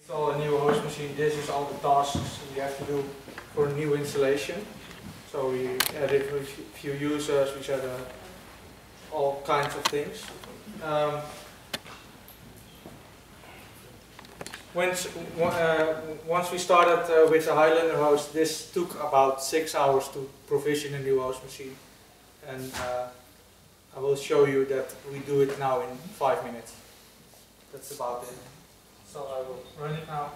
Install a new host machine. This is all the tasks we have to do for a new installation. So we added a few users, we set all kinds of things. Once we started with the Highlander host, this took about 6 hours to provision a new host machine. And I will show you that we do it now in 5 minutes. That's about it. So I will run it now.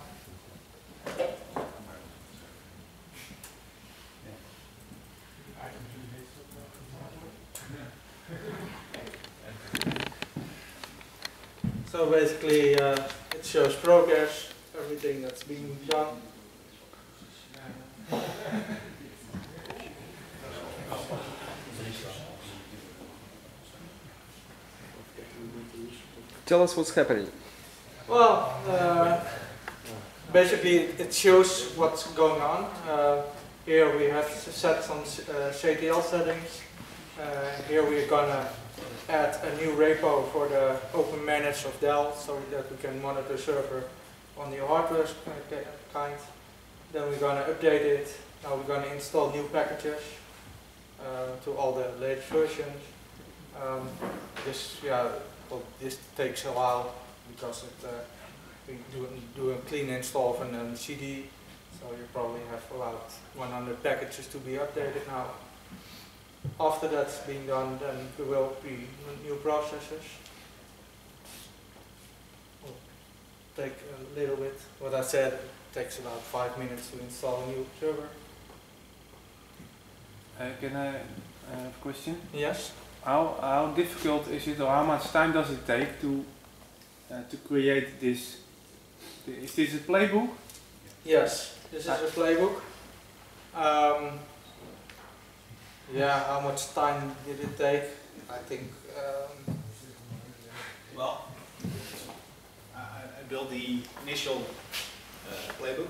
So basically it shows progress, everything that's being done. Tell us what's happening. Well, basically it shows what's going on. Here we have set some CTL settings. Here we're gonna add a new repo for the open manage of Dell so that we can monitor server on the hardware kind. Then we're gonna update it. Now we're gonna install new packages to all the latest versions. This takes a while because we do a clean install of a CD, so you probably have about 100 packages to be updated now. After that's been done, then there will be new processors. Will take a little bit. What I said, it takes about 5 minutes to install a new server. Can I have a question? Yes. How difficult is it, or how much time does it take to create this? Is this a playbook? Yes, this is a playbook. Yeah, how much time did it take? I think. Well, I built the initial playbook.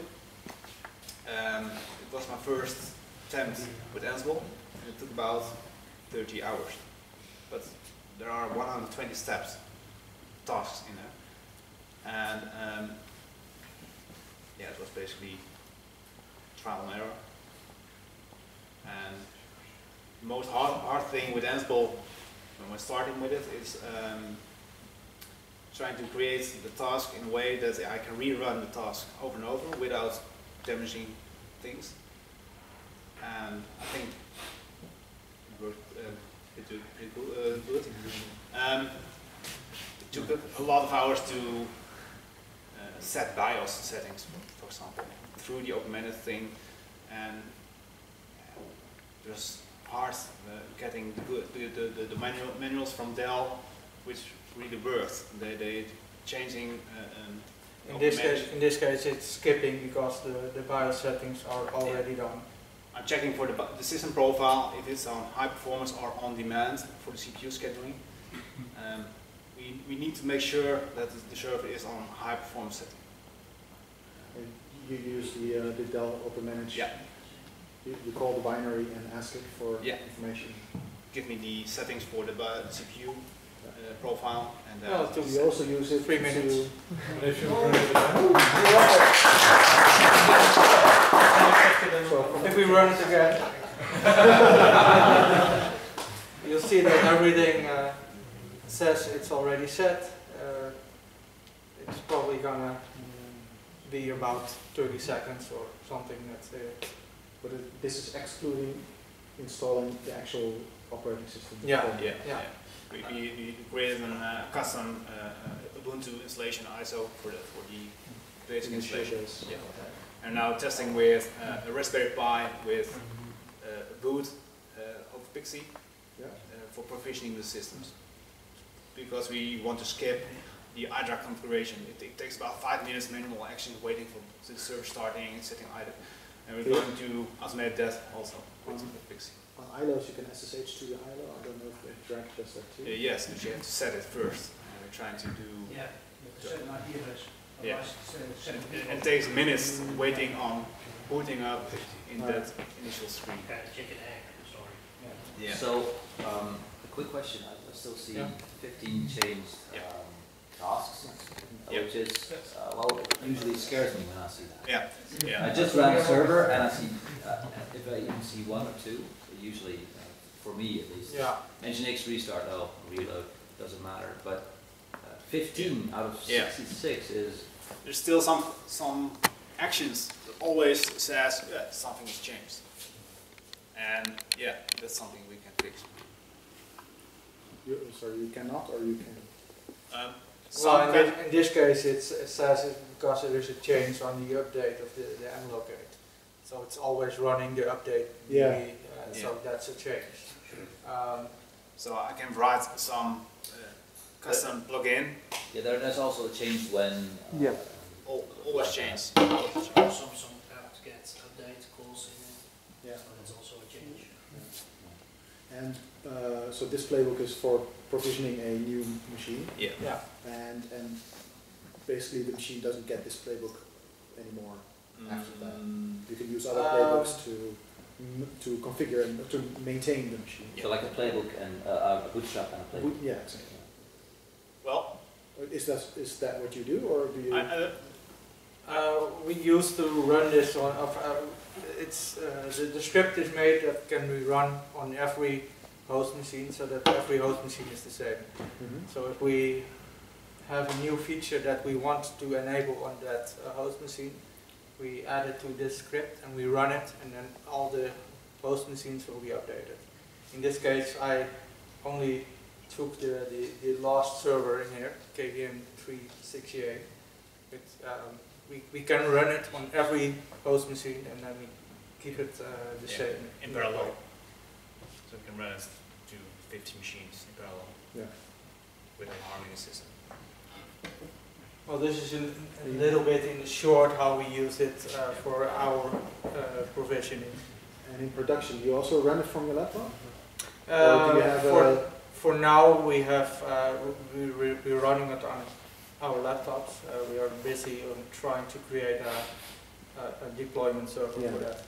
It was my first attempt with Ansible, and it took about 30 hours. But there are 120 tasks in there, and yeah, it was basically trial and error. And the most hard thing with Ansible when we're starting with it is trying to create the task in a way that I can rerun the task over and over without damaging things. And I think it worked pretty good. It took a lot of hours to set BIOS settings, for example, through the augmented thing, and it was hard getting the manuals from Dell, which really worked. They changing. In this case, it's skipping because the BIOS settings are already done. I'm checking for the system profile if it's on high performance or on demand for the CPU scheduling. We need to make sure that the server is on high performance setting. You use the Dell Open Manage. Yeah. You call the binary and ask it for information. Give me the settings for the CPU profile, and we also use it 3 minutes. If we run it again, you'll see that everything says it's already set. It's probably gonna be about 30 seconds or something. That's it. But this is excluding installing the actual operating system. Yeah. We created a custom Ubuntu installation ISO for the basic installation. Yeah. And now testing with a Raspberry Pi with a boot of Pixie for provisioning the systems. Because we want to skip the IDRA configuration. It takes about 5 minutes manual action waiting for the server starting and setting IDRA. And we're going to automate that also with Pixie. On ILOs you can SSH to the ILO. I don't know if the drag does that too. Yes, but you have to set it first. And we're trying to do. Yeah, you have to set an IP address. Yeah. It takes minutes waiting on booting up in that initial screen. Chicken egg, I'm sorry. Yeah. So, a quick question. I still see 15 changed tasks, Yeah. which is, well, it usually scares me when I see that. Yeah, yeah. I just ran a server and I see, if I even see one or two, usually, for me at least, Yeah. Nginx restart, oh, reload, doesn't matter, but 15 out of Yeah. 66 is, There's still some actions that always says something has changed. And yeah, that's something we can fix. Sorry, you cannot or you can? Well, in this case, it says it because there is a change on the update of the nlocate. So it's always running the update. Yeah. So that's a change. So I can write some custom plugin. yeah, there's also a change when, Yeah. Always change. Some apps get update calls in it, Yeah. so that's also a change. And so this playbook is for provisioning a new machine, Yeah. Yeah. and basically the machine doesn't get this playbook anymore after that. You can use other playbooks to configure and to maintain the machine. so like a playbook and a bootstrap and a playbook. Yeah, exactly. Well, Is that what you do, or do you? We used to run this on. The script is made that can be run on every host machine, so that every host machine is the same. Mhm. So if we have a new feature that we want to enable on that host machine, we add it to this script and we run it, and then all the host machines will be updated. In this case, I only took the last server in here, KVM 368. We can run it on every host machine, and then we keep it the same in parallel. So we can run it to 50 machines in parallel. Yeah. With a harmony system. Well, this is a little bit in short how we use it for our provisioning. And in production, you also run it from your laptop? Or do you have For now, we have we're running it on our laptops. We are busy on trying to create a deployment server for that.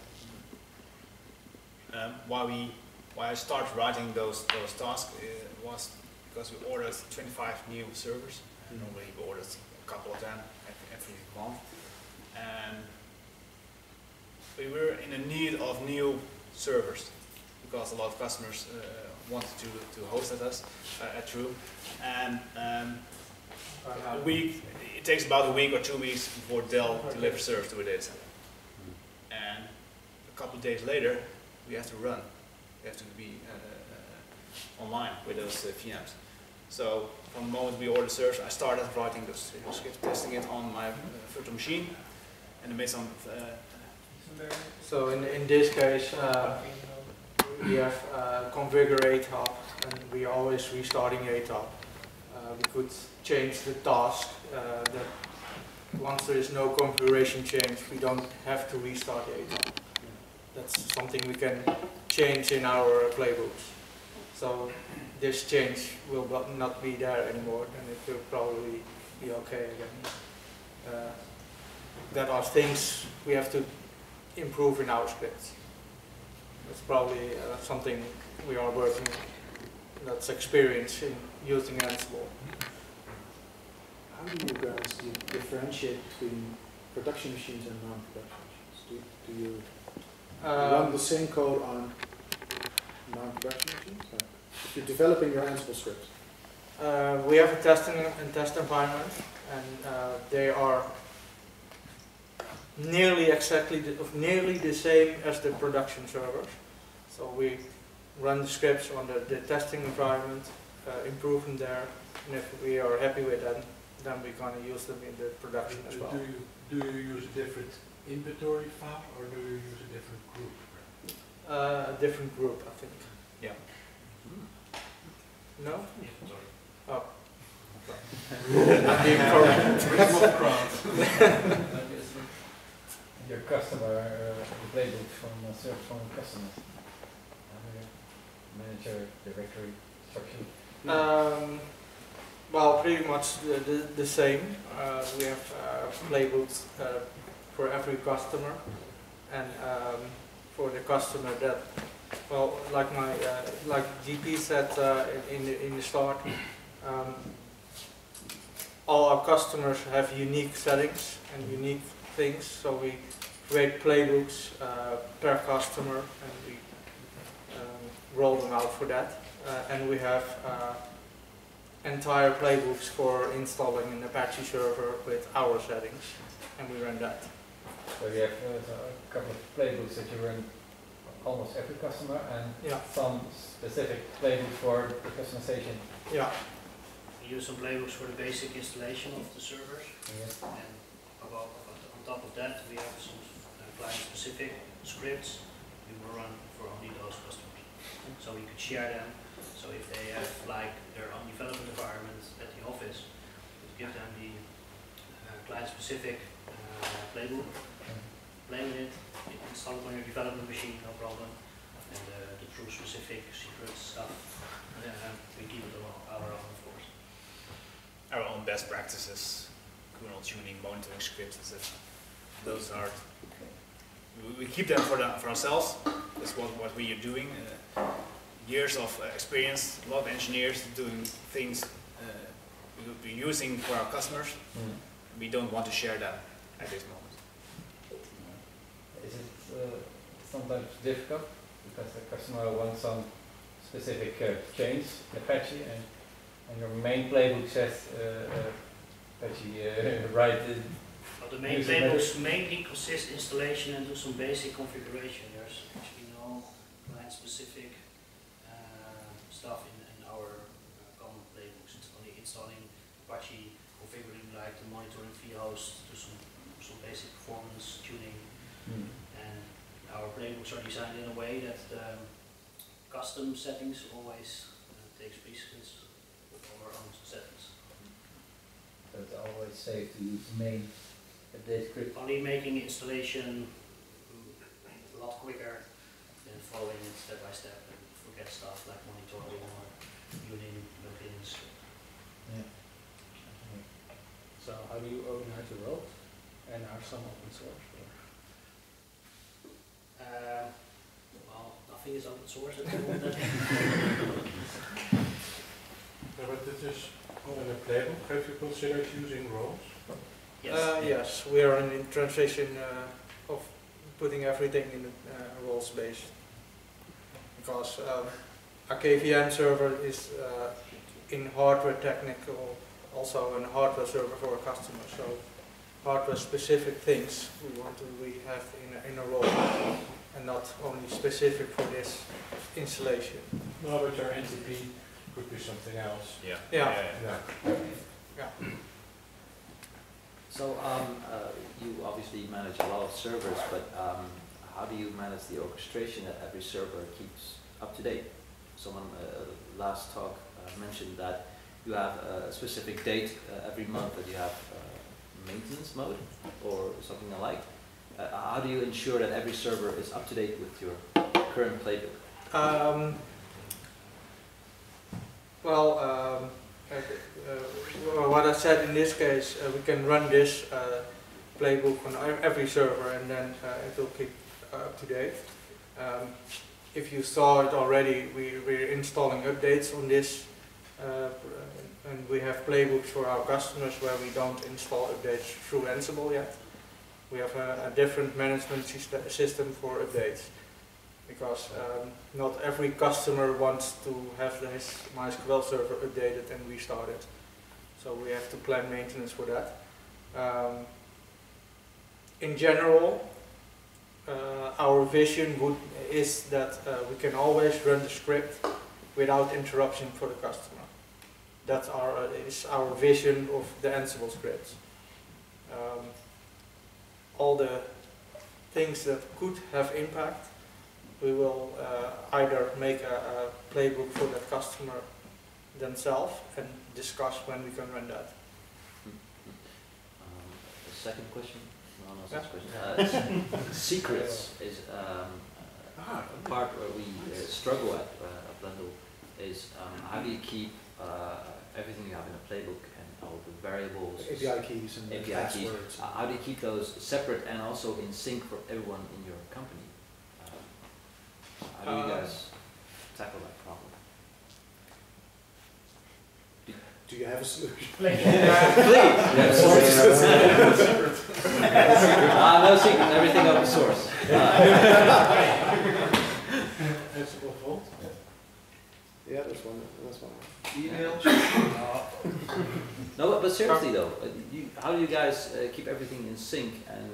Why I started writing those tasks was because we ordered 25 new servers. And normally we ordered a couple of them every month, and we were in a need of new servers because a lot of customers wanted to host at us at True, and it takes about a week or 2 weeks before Dell delivers servers to a data center, and a couple of days later we have to run. We have to be online with those VMs. So from the moment we ordered servers, I started writing those scripts, testing it on my virtual machine, and I made some. So in this case, we have configure ATOP, and we are always restarting ATOP. We could change the task that once there is no configuration change, we don't have to restart the ATOP. That's something we can change in our playbooks. So this change will not be there anymore, and it will probably be okay again. That are things we have to improve in our scripts. That's probably something we are working on. That's experience in using Ansible. How do you guys differentiate between production machines and non-production machines? Do you run the same code on non-production machines? If you're developing your Ansible script. We have a test environment, and they are nearly the same as the production servers. So we run the scripts on the testing environment, improve them there, and if we are happy with them, then we're going to use them in the production as well. Do you use a different inventory file, or do you use a different group? A different group, I think. Yeah. No? Inventory. Oh. I'm being correct. Your customer playbook from customers, manager, directory, structure. Well, pretty much the same. We have playbooks for every customer, and for the customer that, well, like GP said in the start, all our customers have unique settings and unique things, so we create playbooks per customer, and we roll them out for that. And we have entire playbooks for installing an Apache server with our settings, and we run that. So you have a couple of playbooks that you run almost every customer, and Yeah. some specific playbooks for the customization. Yeah. We use some playbooks for the basic installation of the servers, Yes. and on top of that we have some client-specific scripts we will run for only those customers. So we could share them, so if they have like their own development environment at the office, we could give them the client-specific playbook, play with it, install it on your development machine, no problem, and the true specific secret stuff, we keep it our own, of course. Our own best practices, kernel tuning, monitoring scripts, etc. Those are, we keep them for ourselves. That's what we are doing. Years of experience, a lot of engineers doing things we will be using for our customers. We don't want to share them at this moment. Is it sometimes difficult because the customer wants some specific change in Apache, and your main playbook says Apache write it? Well, the main playbooks mainly consist installation and do some basic configuration. There's actually no client-specific stuff in our common playbooks. It's only installing Apache, configuring like the monitoring vhost, do some basic performance tuning, and our playbooks are designed in a way that custom settings always takes precedence with our own settings. So it's always safe to use the main update script. Only making installation a lot quicker than following it step by step and forget stuff like monitoring or tuning plugins. Yeah. So how do you organize your roles? And are some open source? Well, nothing is open source at the moment. Yeah, but this is in a playbook. Have you considered using roles? Yes. Yes, we are in transition of putting everything in roles based, because a KVM server is in hardware technical, also a hardware server for a customer. So hardware specific things we have in a role, and not only specific for this installation. No, but your NTP could be something else. Yeah. Yeah. Yeah. So you obviously manage a lot of servers, but how do you manage the orchestration that every server keeps up to date? Someone last talk mentioned that you have a specific date every month that you have maintenance mode or something alike. How do you ensure that every server is up to date with your current playbook? What I said in this case, we can run this playbook on every server, and then it will keep up to date. If you saw it already, we're installing updates on this, and we have playbooks for our customers where we don't install updates through Ansible yet. We have a different management system for updates, because not every customer wants to have his MySQL server updated and restarted. So we have to plan maintenance for that. In general, our vision is that we can always run the script without interruption for the customer. That is our vision of the Ansible scripts. All the things that could have impact, we will either make a playbook for that customer themselves and discuss when we can run that. The second question, no one else's question. Secrets is a part where we struggle at Blendle, is how do you keep everything you have in a playbook and all the variables, API keys and API passwords. keys. How do you keep those separate and also in sync for everyone in your company? How do you guys tackle that problem? Do you have a solution? Please. No secret. Everything open source. Ansible Vault. Yeah, there's one. That's one. Emails. No, but seriously though, how do you guys keep everything in sync and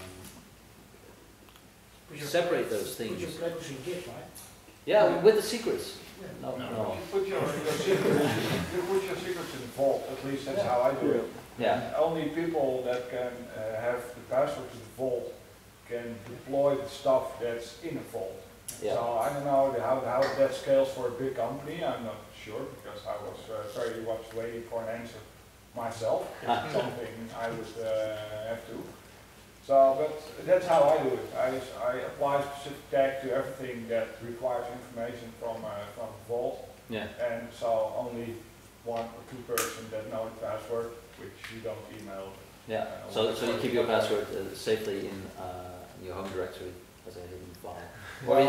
separate those things? Put your playbooks in Git, right? Yeah, with the secrets. No. You put your secrets in the vault, at least that's how I do it. Yeah. Only people that can have the password to the vault can deploy the stuff that's in a vault. Yeah. So I don't know how that scales for a big company, I'm not sure, because I was very much waiting for an answer myself. It's something I would have to. So, but that's how I do it. I apply a specific tag to everything that requires information from Vault. Yeah. And so only one or two person that know the password, which you don't email. Yeah. So you keep your password safely in your home directory as a hidden file. Well,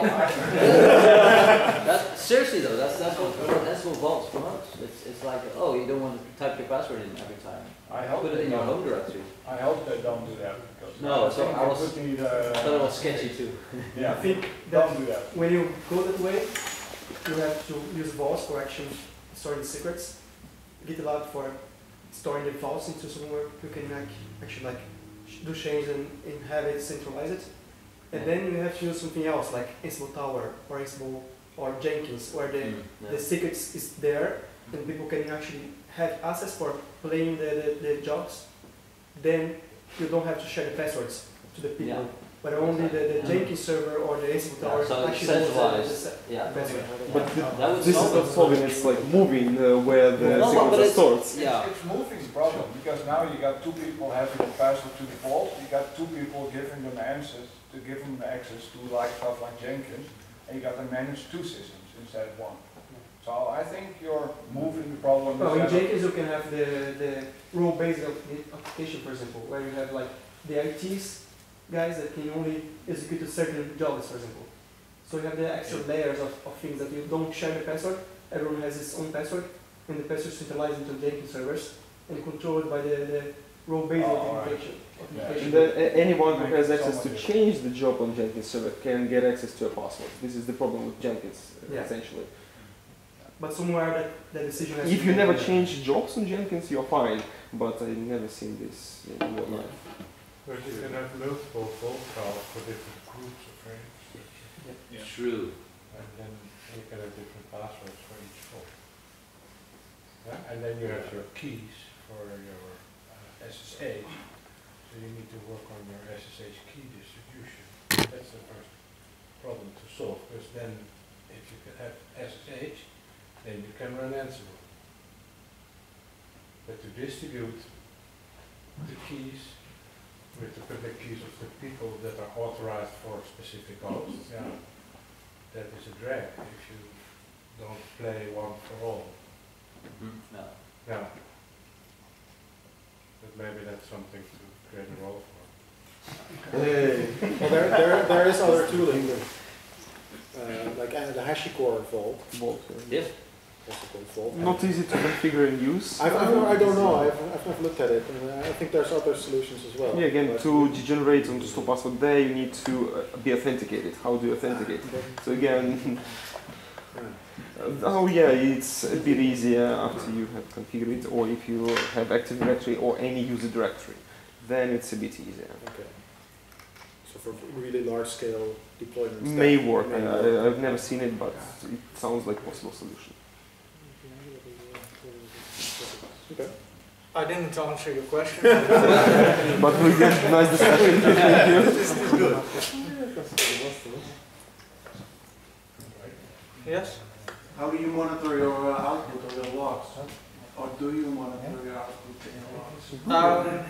Seriously though, that's what Vault promotes. It's like, oh, you don't want to type your password in every time. I hope Put it in your home directory. I hope they don't do that, because No, I so think I it was- would need, thought it was sketchy too. yeah, I think that don't do that. when you go that way, you have to use vaults for actually storing the secrets. Git allowed for storing the vaults into somewhere you can actually do change and have it centralize it. And then you have to use something else like Ansible Tower or Ansible or Jenkins, where the secrets is there and people can actually have access for playing the jobs. Then you don't have to share the passwords to the people. Yeah. But only the Jenkins server or the Ansible Tower So it's actually knows centralized. the Yeah. password. But That would this is solve not it. solving, it's like moving where the No, but secrets are it's- stored. Yeah. It's moving the problem, because now you got two people having the password to the vault, you got two people giving them answers, to give them access to like stuff like Jenkins, and you got to manage two systems instead of one. So I think you're moving the problem. Well, in instead of- Jenkins you can have the role-based application, for example, where you have like the ITs guys that can only execute certain jobs, for example. So you have the extra layers of things that you don't share the password, everyone has his own password, and the password is centralized into Jenkins servers and controlled by the role-based authentication. And then anyone who has access to change the job on Jenkins server can get access to a password. This is the problem with Jenkins, Yeah. essentially. But somewhere that the decision has If to you be never made. change jobs on Jenkins, you're fine. But I've never seen this in real life. But you can have multiple vault files for different groups of frames, Yeah. True. and then you can have different passwords for each vault. Yeah? And then you have your keys for your SSH, so you need to work on your SSH key distribution. That's the first problem to solve, because then if you can have SSH, then you can run Ansible. But to distribute the keys with the public keys of the people that are authorized for specific hosts, yeah, that is a drag if you don't play one for all. No. Yeah. But maybe that's something to create a role for. Hey. Well, there is other tooling, like the HashiCorp Vault. Yeah. HashiCorp Vault. Not easy to configure and use. I don't know. I've never looked at it, and I think there's other solutions as well. Yeah, again, But- to degenerate and to store password there, you need to be authenticated. How do you authenticate? So again, oh yeah, it's a bit easier after you have configured it, or if you have Active Directory or any user directory, then it's a bit easier. Okay. So for really large scale deployments, May that work. may work. I've never seen it, but it sounds like a possible solution. Okay. I didn't answer your question. But we get nice discussion. Thank you. Yes? How do you monitor your output or your logs? Or do you monitor your output and your logs?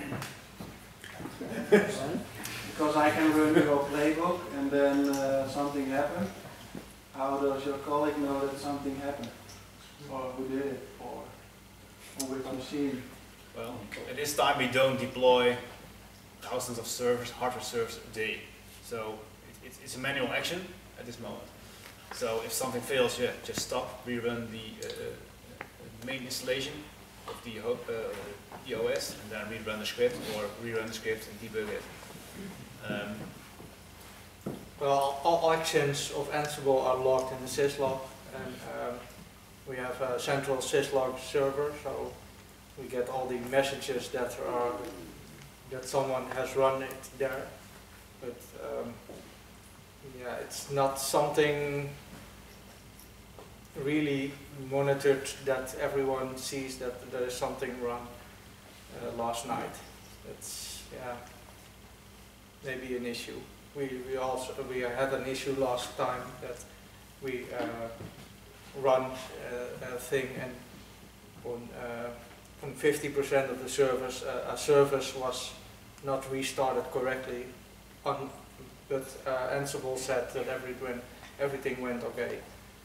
Because I can run your playbook and then something happened. How does your colleague know that something happened? Or who did it? Or on which machine? Well, at this time we don't deploy thousands of servers, hardware servers a day. So it's a manual action at this moment. So if something fails, yeah, just stop, rerun the main installation, the OS, and then rerun the script, or rerun the script and debug it. Well, all actions of Ansible are logged in the syslog, and we have a central syslog server, so we get all the messages that someone has run it there. But yeah, it's not something really monitored that everyone sees that there is something run last night. It's maybe an issue. We had an issue last time that we run a thing, and on 50% of the servers, a service was not restarted correctly, but Ansible said that everything went okay.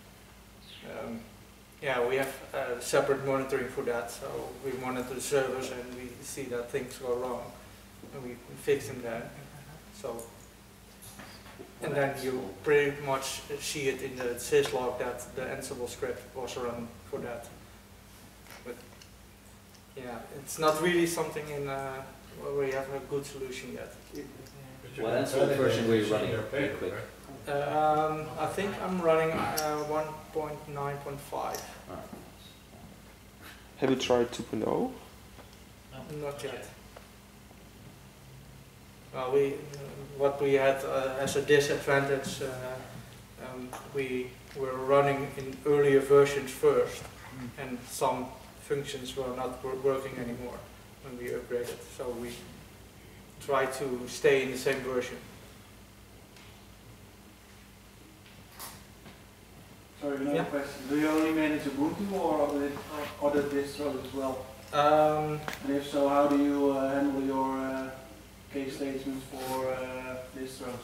Yeah, we have separate monitoring for that, so we monitor the servers and we see that things go wrong, and we fix them there. So, and then you pretty much see it in the syslog that the Ansible script was run for that. But yeah, it's not really something where we have a good solution yet. What Ansible version were you running real quick? I think I'm running 1.9.5. Have you tried 2.0? No. Not yet. Well, what we had as a disadvantage, we were running in earlier versions first, and some functions were not working anymore when we upgraded. So we try to stay in the same version. Sorry, another question. Do you only manage Ubuntu or other distros as well? And if so, how do you handle your case statements for distros?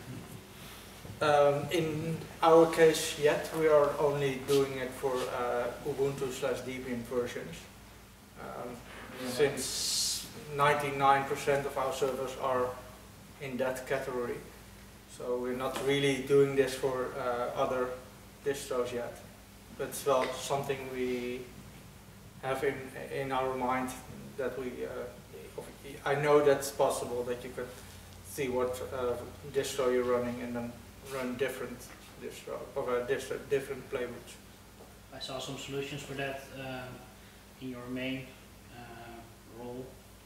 In our case yet, we are only doing it for Ubuntu/Debian versions. Since 99% of our servers are in that category. So we're not really doing this for other distros yet. But it's well something we have in our mind that I know that's possible, that you could see what distro you're running and then run different distro or different playbooks. I saw some solutions for that in your main role.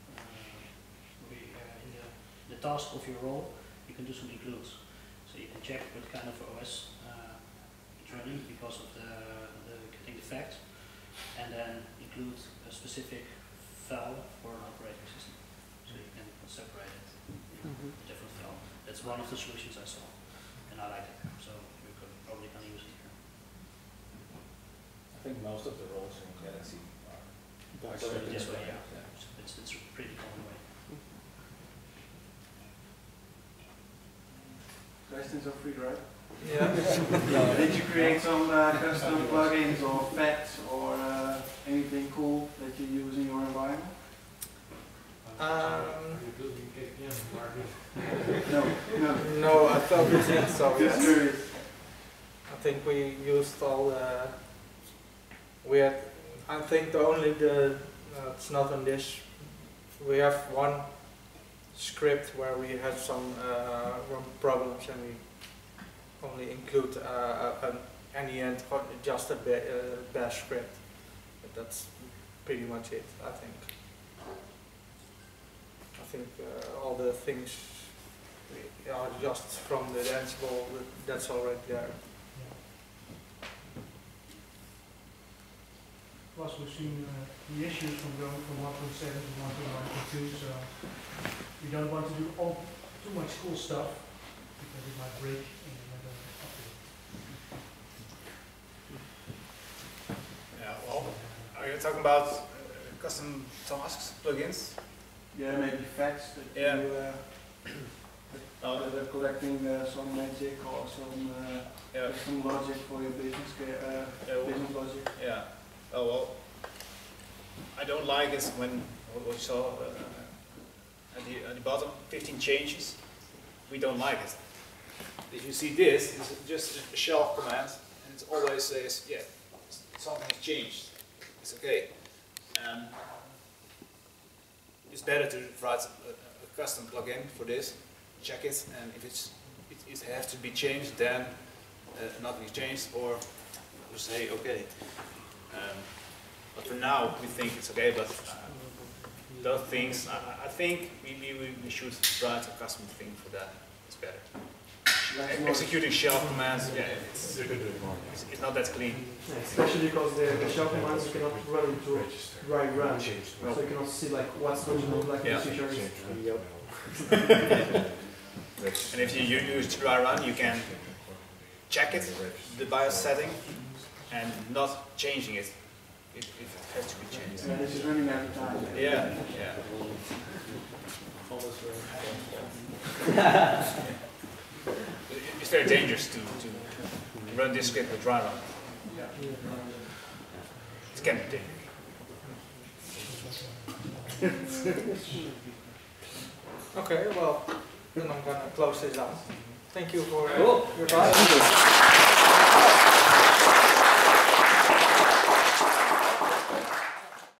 In the task of your role, you can do some includes. So you can check what kind of OS it's running because of getting the fact, and then include a specific file for an operating system. So you can separate it in a different file. That's one of the solutions I saw, and I like it. So we probably can use it here. I think most of the roles in Galaxy are this way, yeah. It's a pretty common way. Questions are free, right? Yeah. Did you create some custom plugins or facts or anything cool that you use in your environment? No, I don't think so. Just curious. I think we used all the. I think it's not on this. We have one script where we had some problems, and we only include any end just a bash script. But that's pretty much it, I think. I think all the things are just from the Ansible, that's already there. Plus, we've seen the issues from going from 1.7 to 1.9.2, so we don't want to do too much cool stuff because it might break in another update. Yeah, well, are you talking about custom tasks, plugins? Yeah, maybe facts that that are collecting some magic or some logic for your business business logic. Yeah. Oh well, I don't like it when what you saw at the bottom, 15 changes. We don't like it. If you see this, it's just a shelf command, and it always says, yeah, something has changed. It's okay. It's better to write a custom plugin for this, check it, and if it has to be changed, then nothing is changed, or we say okay. But for now, we think it's okay. But those things, I think we should write a custom thing for that. It's better. Executing shell commands, yeah, it's not that clean. Yeah, especially because the shell commands you cannot run into dry run, so you cannot see like what's going to look like in the future. And if you use dry run, you can check it, the BIOS setting, and not changing it if it has to be changed. Yeah, this is running every time. Yeah, yeah. It's very dangerous to run this script with dry run. It can be dangerous. Okay, well, then I'm gonna close this out. Thank you for Cool. your time.